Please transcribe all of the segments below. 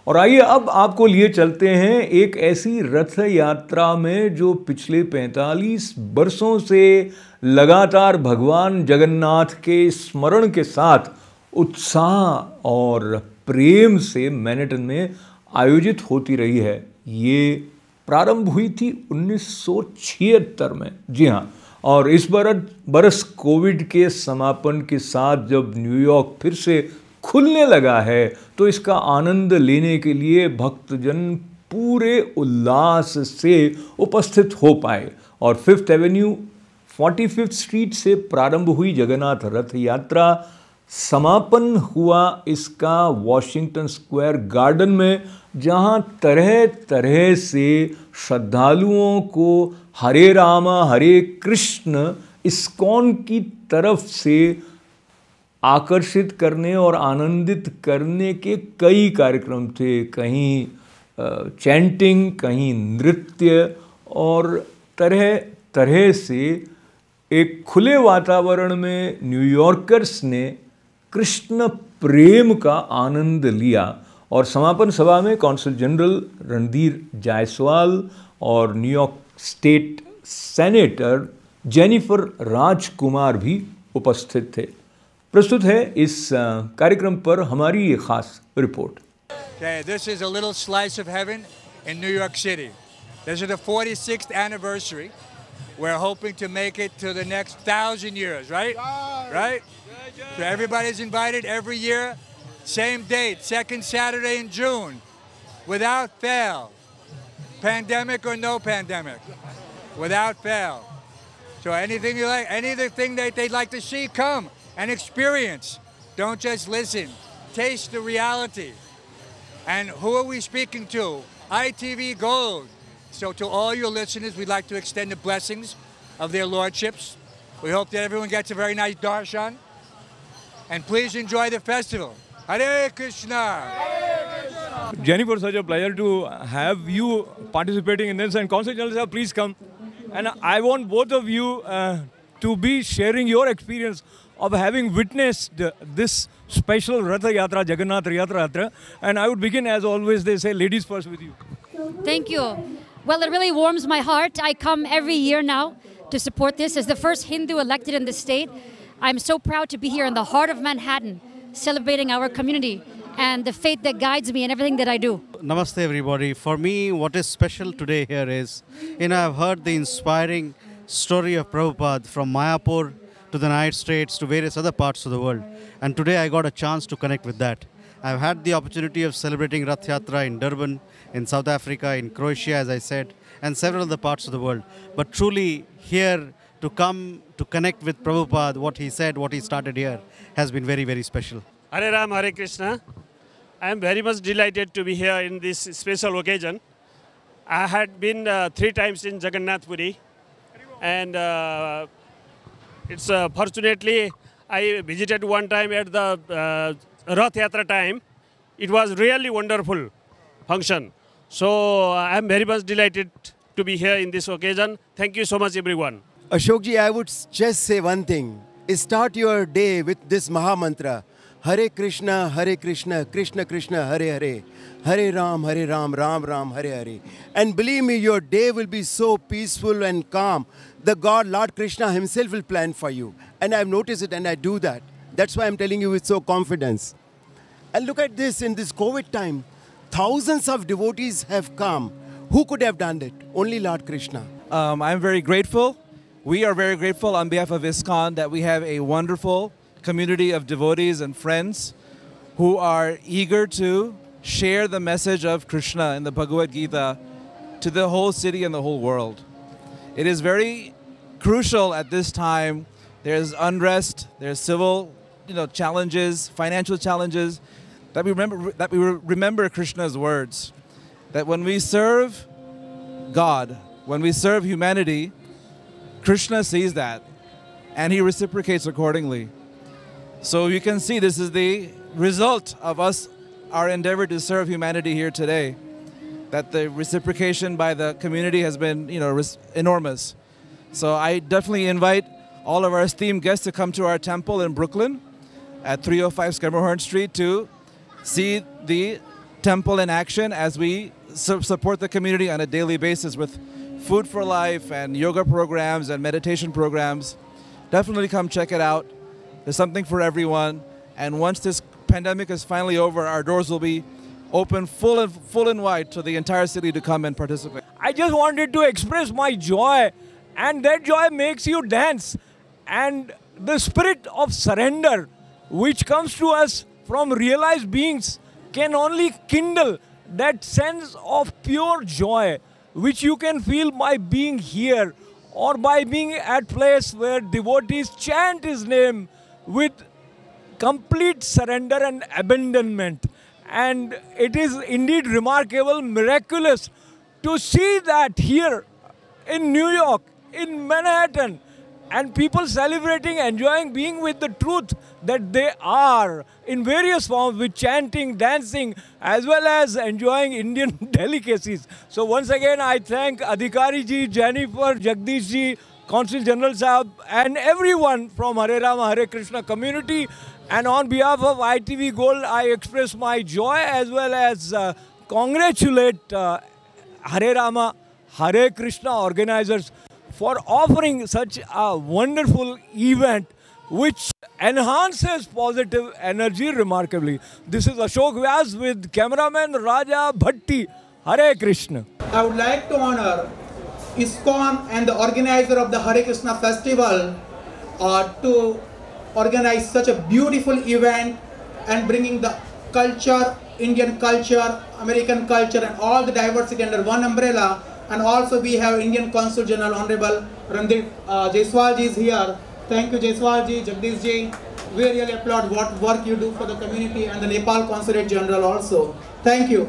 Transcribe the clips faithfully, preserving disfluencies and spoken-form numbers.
और आइए अब आपको लिए चलते हैं एक ऐसी रथ यात्रा में जो पिछले पैंतालीस वर्षों से लगातार भगवान जगन्नाथ के स्मरण के साथ उत्साह और प्रेम से मैनहट्टन में आयोजित होती रही है। ये प्रारंभ हुई थी उन्नीस सौ छिहत्तर में, जी हाँ। और इस बरस बरस कोविड के समापन के साथ जब न्यूयॉर्क फिर से खुलने लगा है तो इसका आनंद लेने के लिए भक्तजन पूरे उल्लास से उपस्थित हो पाए और fifth avenue forty fifth street से प्रारंभ हुई जगन्नाथ रथ यात्रा समापन हुआ इसका वॉशिंगटन स्क्वायर गार्डन में, जहां तरह तरह से श्रद्धालुओं को हरे रामा हरे कृष्ण इस्कॉन की तरफ से आकर्षित करने और आनंदित करने के कई कार्यक्रम थे। कहीं चैंटिंग, कहीं नृत्य और तरह तरह से एक खुले वातावरण में न्यूयॉर्कर्स ने कृष्ण प्रेम का आनंद लिया। और समापन सभा में कौंसल जनरल रणधीर जायसवाल और New York state senator Jennifer Rajkumar भी उपस्थित थे। प्रस्तुत है इस कार्यक्रम पर हमारी ये खास रिपोर्ट। Okay, this is a little slice of heaven in New York City. This is the forty-sixth anniversary. We're hoping to make it to the next thousand years, right? Right? So everybody's invited every year. Same date, second Saturday in June, without fail. Pandemic or no pandemic, without fail. So anything you like, anything that they'd like to see, come and experience. Don't just listen. Taste the reality. And who are we speaking to? I T V Gold. So to all your listeners, we'd like to extend the blessings of their lordships. We hope that everyone gets a very nice darshan. And please enjoy the festival. Hare Krishna. Jennifer, such a pleasure to have you participating in this. And Consul General Sir, please come. And I want both of you uh, to be sharing your experience of having witnessed this special Ratha Yatra, Jagannath Yatra Yatra. And I would begin, as always, they say, ladies first with you. Thank you. Well, it really warms my heart. I come every year now to support this. As the first Hindu elected in the state, I'm so proud to be here in the heart of Manhattan, celebrating our community and the faith that guides me in everything that I do. Namaste, everybody. For me, what is special today here is, you know, I've heard the inspiring story of Prabhupada from Mayapur to the United States to various other parts of the world. And today I got a chance to connect with that. I've had the opportunity of celebrating Rath Yatra in Durban, in South Africa, in Croatia, as I said, and several other parts of the world. But truly here to come to connect with Prabhupada, what he said, what he started here, has been very, very special. Hare Ram, Hare Krishna. I am very much delighted to be here in this special occasion. I had been uh, three times in Jagannath Puri, and uh, it's uh, fortunately I visited one time at the uh, Rath Yatra time. It was really wonderful function. So I am very much delighted to be here in this occasion. Thank you so much, everyone. Ashokji, I would just say one thing. Start your day with this Maha Mantra. Hare Krishna, Hare Krishna, Krishna Krishna, Hare Hare. Hare Ram, Hare Ram, Ram Ram, Hare Hare. And believe me, your day will be so peaceful and calm. The God, Lord Krishna himself will plan for you. And I've noticed it and I do that. That's why I'm telling you with so confidence. And look at this, in this COVID time, thousands of devotees have come. Who could have done it? Only Lord Krishna. Um, I'm very grateful. We are very grateful on behalf of ISKCON that we have a wonderful community of devotees and friends who are eager to share the message of Krishna in the Bhagavad Gita to the whole city and the whole world. It is very crucial at this time. There's unrest, there's civil you know, challenges, financial challenges, that we remember, that we remember Krishna's words, that when we serve God, when we serve humanity, Krishna sees that and he reciprocates accordingly. So you can see this is the result of us, our endeavor to serve humanity here today, that the reciprocation by the community has been, you know, enormous. So I definitely invite all of our esteemed guests to come to our temple in Brooklyn at three oh five Schermerhorn Street to see the temple in action as we su- support the community on a daily basis with Food for Life and yoga programs and meditation programs. Definitely come check it out. There's something for everyone. And once this pandemic is finally over, our doors will be open full and full and wide to the entire city to come and participate. I just wanted to express my joy, and that joy makes you dance. And the spirit of surrender, which comes to us from realized beings, can only kindle that sense of pure joy, which you can feel by being here or by being at place where devotees chant His name with complete surrender and abandonment. And it is indeed remarkable, miraculous to see that here in New York, in Manhattan, and people celebrating, enjoying being with the truth that they are in various forms, with chanting, dancing, as well as enjoying Indian delicacies. So once again, I thank Adhikari ji, Jennifer, Jagdish ji, Consul General Sahab, and everyone from Hare Rama, Hare Krishna community. And on behalf of I T V Gold, I express my joy as well as uh, congratulate uh, Hare Rama, Hare Krishna organizers for offering such a wonderful event which enhances positive energy remarkably. This is Ashok Vyas with cameraman Raja Bhatti. Hare Krishna. I would like to honor ISKCON and the organizer of the Hare Krishna festival uh, to organize such a beautiful event and bringing the culture, Indian culture, American culture, and all the diversity under one umbrella. And also we have Indian Consul General Honorable Randeep uh, Jaiswal ji is here. Thank you Jaiswal ji, Jagdish ji. We really applaud what work you do for the community, and the Nepal Consulate General also. Thank you.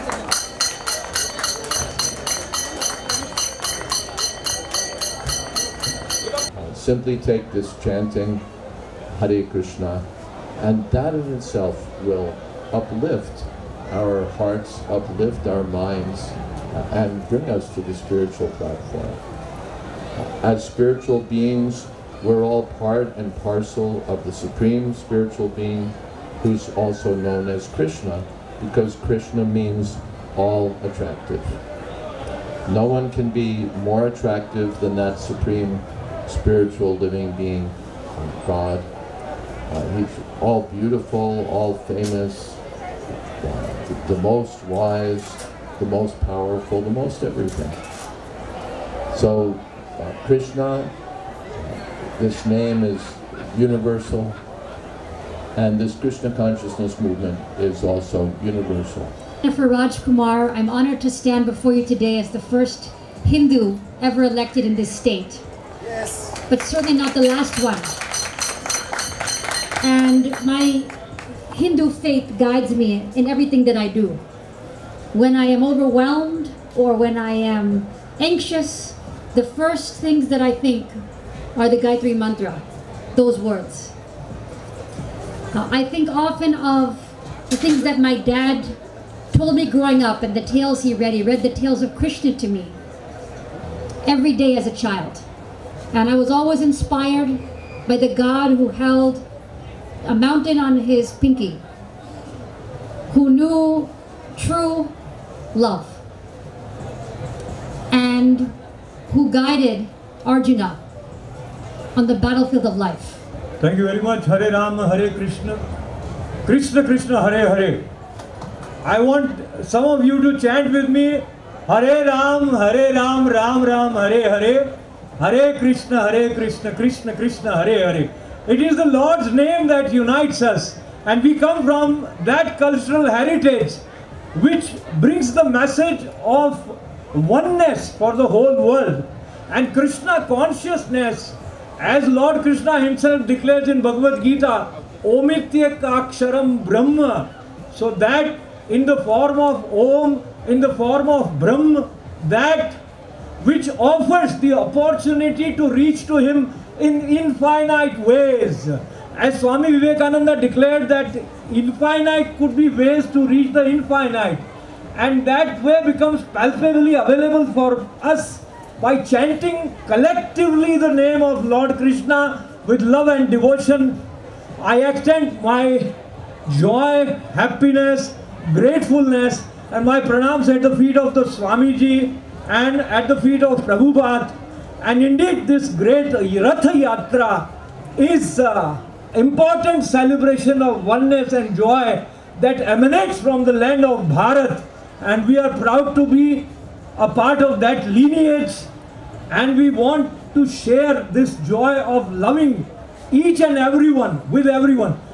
Simply take this chanting Hare Krishna, and that in itself will uplift our hearts, uplift our minds, and bring us to the spiritual platform. As spiritual beings, we're all part and parcel of the Supreme Spiritual Being, who's also known as Krishna, because Krishna means all attractive. No one can be more attractive than that Supreme Spiritual Living Being, God. Uh, he's all beautiful, all famous, uh, the, the most wise, the most powerful, the most everything. So uh, Krishna, uh, this name is universal, and this Krishna consciousness movement is also universal. For Raj Kumar, I'm honored to stand before you today as the first Hindu ever elected in this state. Yes. But certainly not the last one. And my Hindu faith guides me in everything that I do. When I am overwhelmed or when I am anxious, the first things that I think are the Gayatri Mantra, those words. Uh, I think often of the things that my dad told me growing up and the tales he read. He read the tales of Krishna to me every day as a child. And I was always inspired by the God who held a mountain on his pinky, who knew true love, and who guided Arjuna on the battlefield of life. Thank you very much. Hare Rama, Hare Krishna, Krishna Krishna, Hare Hare. I want some of you to chant with me, Hare Ram, Hare Ram, Ram Ram, Hare Hare, Hare Krishna, Hare Krishna, Krishna Krishna, Hare Hare. It is the Lord's name that unites us, and we come from that cultural heritage which brings the message of oneness for the whole world. And Krishna consciousness, as Lord Krishna himself declares in Bhagavad Gita, Omityak Aksharam Brahma. So that in the form of Om, in the form of Brahma, that which offers the opportunity to reach to him in infinite ways. As Swami Vivekananda declared that infinite could be ways to reach the infinite, and that way becomes palpably available for us by chanting collectively the name of Lord Krishna with love and devotion. I extend my joy, happiness, gratefulness and my pranams at the feet of the Swamiji and at the feet of Prabhupada. And indeed this great Ratha Yatra is an important celebration of oneness and joy that emanates from the land of Bharat, and we are proud to be a part of that lineage, and we want to share this joy of loving each and everyone with everyone.